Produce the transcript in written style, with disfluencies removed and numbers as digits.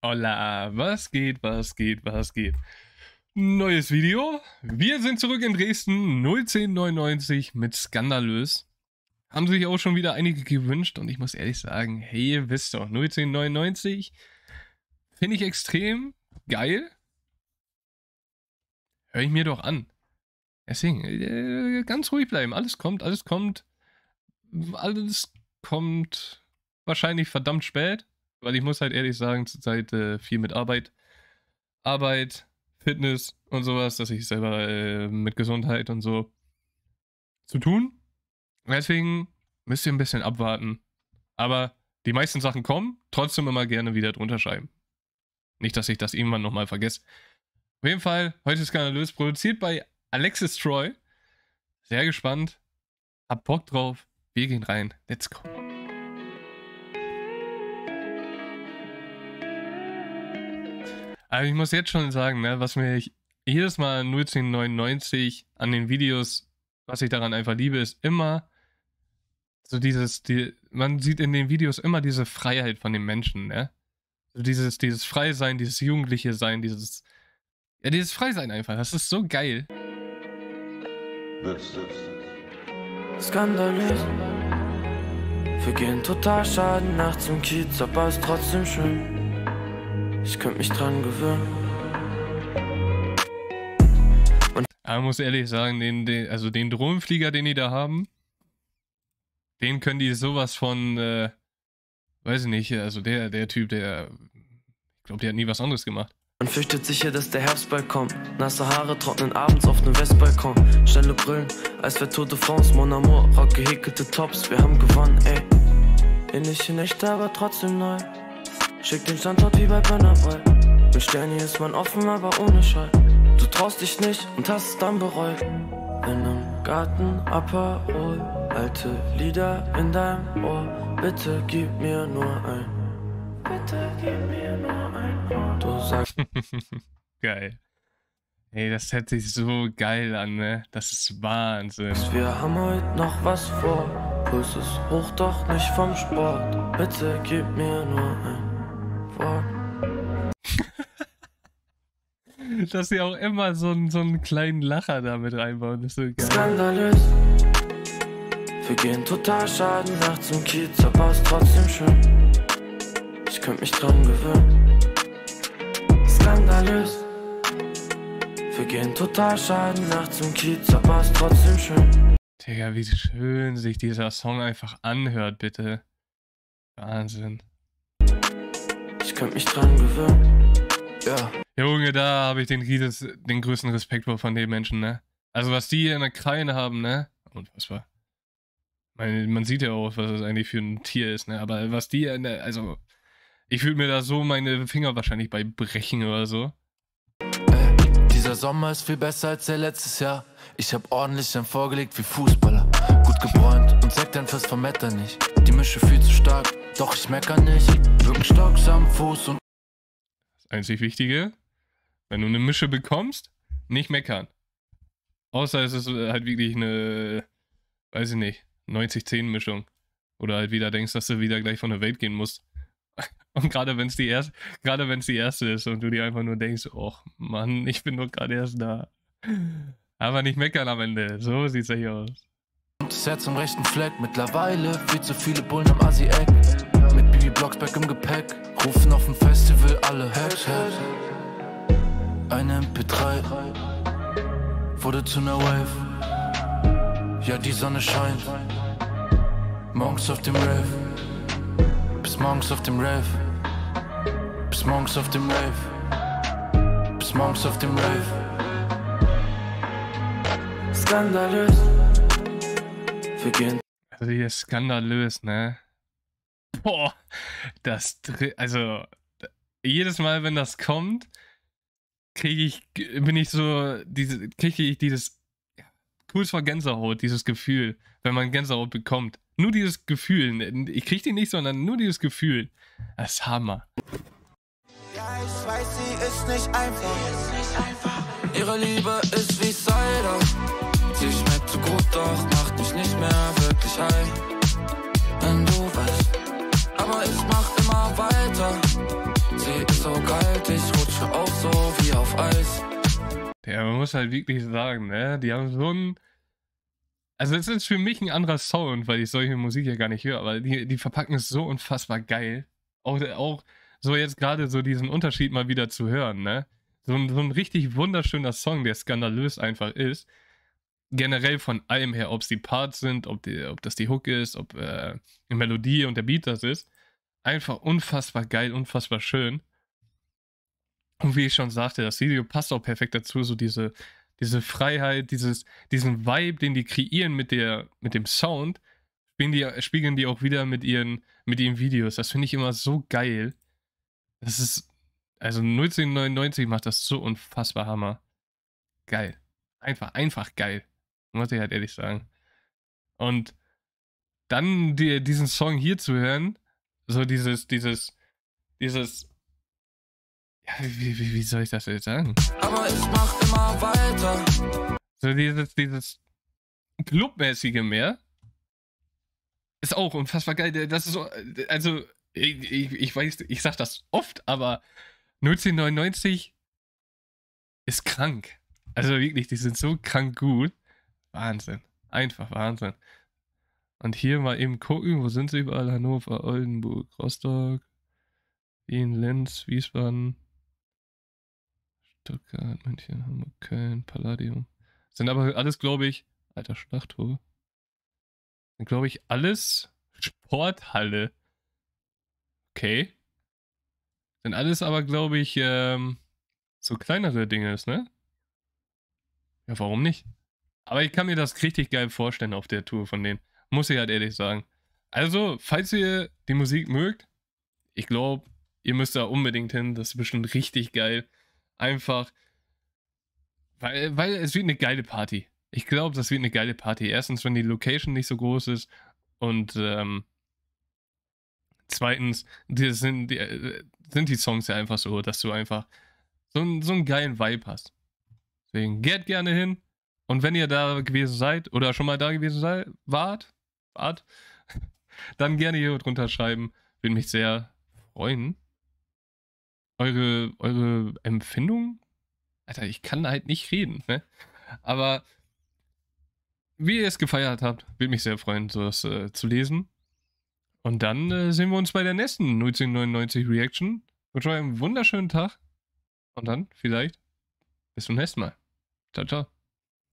Hola, was geht, was geht, was geht? Neues Video. Wir sind zurück in Dresden, 01099 mit Skandalös. Haben sich auch schon wieder einige gewünscht und ich muss ehrlich sagen, hey, ihr wisst doch, 01099 finde ich extrem geil. Hör ich mir doch an. Deswegen, ganz ruhig bleiben. Alles kommt, alles kommt. Alles kommt wahrscheinlich verdammt spät. Weil ich muss halt ehrlich sagen, zurzeit viel mit Arbeit, Fitness und sowas, dass ich selber mit Gesundheit und so zu tun. Deswegen müsst ihr ein bisschen abwarten. Aber die meisten Sachen kommen, trotzdem immer gerne wieder drunter schreiben. Nicht, dass ich das irgendwann nochmal vergesse. Auf jeden Fall, heute ist Skandalös, produziert bei Alexis Troy. Sehr gespannt. Hab Bock drauf. Wir gehen rein. Let's go. Aber ich muss jetzt schon sagen, ne, was mir jedes Mal 01099 an den Videos, was ich daran einfach liebe, ist immer so man sieht in den Videos immer diese Freiheit von den Menschen, ne? So dieses Freisein, dieses jugendliche Sein, dieses Freisein einfach, das ist so geil. Skandalös. Wir gehen total schaden nachts im Kiez, aber ist trotzdem schön. Ich könnte mich dran gewöhnen. Aber man muss ehrlich sagen, den Drohnenflieger, den die da haben, den können die sowas von, weiß ich nicht, also der Typ, ich glaube, der hat nie was anderes gemacht. Man fürchtet sicher, dass der Herbst bald kommt. Nasse Haare trocknen abends auf nem Westbalkon. Schnelle Brillen, als wär Tour de France. Mon Amour, rock gehäkelte Tops. Wir haben gewonnen, ey. Ähnliche Nächte, aber trotzdem neu. Schick den Standort wie bei Brennerboy. Mit Sterni ist man offen, aber ohne Scheu. Du traust dich nicht und hast es dann bereut. In einem Garten, Aperol. Alte Lieder in deinem Ohr. Bitte gib mir nur ein. Bitte gib mir nur ein Ohr. Du sagst... Geil. Ey, das hört sich so geil an, ne? Das ist Wahnsinn. Wir haben heute noch was vor. Puls ist hoch, doch nicht vom Sport. Bitte gib mir nur ein Wort. Dass sie auch immer so einen kleinen Lacher da mit reinbauen, ist so geil. Skandalös. Wir gehen total schaden nachts im Kiez, aber ist trotzdem schön. Ich könnte mich dran gewöhnen. Skandalös. Wir gehen total schaden nachts im Kiez, aber ist trotzdem schön. Digga, wie schön sich dieser Song einfach anhört, bitte. Wahnsinn. Ich könnte mich dran gewöhnen. Ja. Junge, da habe ich den größten Respekt vor von den Menschen, ne? Also was die in der Kreide haben, ne? Unfassbar. Man sieht ja auch, was das eigentlich für ein Tier ist, ne? Aber was die also ich würde mir da so meine Finger wahrscheinlich bei brechen oder so. Dieser Sommer ist viel besser als der letztes Jahr. Ich hab ordentlich dann vorgelegt wie Fußballer. Gut gebräunt und Sekt ein Fest vom Metternich. Die Mische viel zu stark, doch ich mecker nicht. Birkenstocks am Fuß und... Das einzig Wichtige, wenn du eine Mische bekommst, nicht meckern. Außer es ist halt wirklich eine, weiß ich nicht, 90-10-Mischung. Oder halt wieder denkst, dass du wieder gleich von der Welt gehen musst. Und gerade wenn es die erste ist und du dir einfach nur denkst, oh Mann, ich bin doch gerade erst da. Aber nicht meckern am Ende. So sieht's eigentlich aus. Das Herz am rechten Fleck. Mittlerweile viel zu viele Bullen am Asi-Eck. Mit Bibi Blocksberg im Gepäck. Rufen auf dem Festival alle Hashtag. Eine MP3 wurde zu einer Wave. Ja, die Sonne scheint. Morgens auf dem Rave. Bis morgens auf dem Rave. Bis morgens auf dem Rave. Bis morgens auf dem Rave. Skandalös. Wir gehen. Also hier ist skandalös, ne? Boah, also jedes Mal, wenn das kommt, kriege ich dieses kurz vor Gänsehaut, dieses Gefühl, wenn man Gänsehaut bekommt. Nur dieses Gefühl, ich kriege die nicht, sondern nur dieses Gefühl. Das ist Hammer. Ja, ich weiß, sie ist nicht einfach. Ihre Liebe ist wie Cider. Sie schmeckt zu gut, doch macht mich nicht mehr wirklich high. Wenn du weißt, aber ich mach immer weiter. Sie ist so kalt, ich rutsche auch so wie auf Eis. Ja, man muss halt wirklich sagen, ne? Die haben so ein. Also, es ist für mich ein anderer Sound, weil ich solche Musik ja gar nicht höre, aber die verpacken es so unfassbar geil. Auch so jetzt gerade so diesen Unterschied mal wieder zu hören, ne? So ein richtig wunderschöner Song, der skandalös einfach ist. Generell von allem her, ob es die Parts sind, ob das die Hook ist, ob die Melodie und der Beat das ist. Einfach unfassbar geil, unfassbar schön. Und wie ich schon sagte, das Video passt auch perfekt dazu, so diese Freiheit, diesen Vibe, den die kreieren mit dem Sound, spiegeln die auch wieder mit ihren Videos. Das finde ich immer so geil. Das ist, also 1999 macht das so unfassbar Hammer. Geil. Einfach geil. Muss ich halt ehrlich sagen. Und dann diesen Song hier zu hören, so dieses, ja, wie soll ich das jetzt sagen? Aber ich mach immer weiter. So dieses Clubmäßige mehr ist auch unfassbar geil. Das ist so, also, ich weiß, ich sag das oft, aber 1999 ist krank. Also wirklich, die sind so krank gut. Wahnsinn. Einfach Wahnsinn. Und hier mal eben gucken, wo sind sie überall? Hannover, Oldenburg, Rostock, Wien, Linz, Wiesbaden, Stuttgart, München, Hamburg, Köln, Palladium. Sind aber alles, glaube ich, alter Schlachthof. Sind, glaube ich, alles Sporthalle. Okay. Sind alles aber, glaube ich, so kleinere Dinge, ne? Ja, warum nicht? Aber ich kann mir das richtig geil vorstellen auf der Tour von denen. Muss ich halt ehrlich sagen. Also, falls ihr die Musik mögt, ich glaube, ihr müsst da unbedingt hin. Das ist bestimmt richtig geil. Einfach, weil es wird eine geile Party. Ich glaube, das wird eine geile Party. Erstens, wenn die Location nicht so groß ist und zweitens, sind die Songs ja einfach so, dass du einfach so einen geilen Vibe hast. Deswegen geht gerne hin. Und wenn ihr da gewesen seid oder schon mal da gewesen wart, dann gerne hier drunter schreiben. Würde mich sehr freuen. Eure Empfindung? Alter, ich kann halt nicht reden, ne? Aber wie ihr es gefeiert habt, würde mich sehr freuen, sowas zu lesen. Und dann sehen wir uns bei der nächsten 1999 Reaction. Ich wünsche euch einen wunderschönen Tag. Und dann vielleicht bis zum nächsten Mal. Ciao, ciao.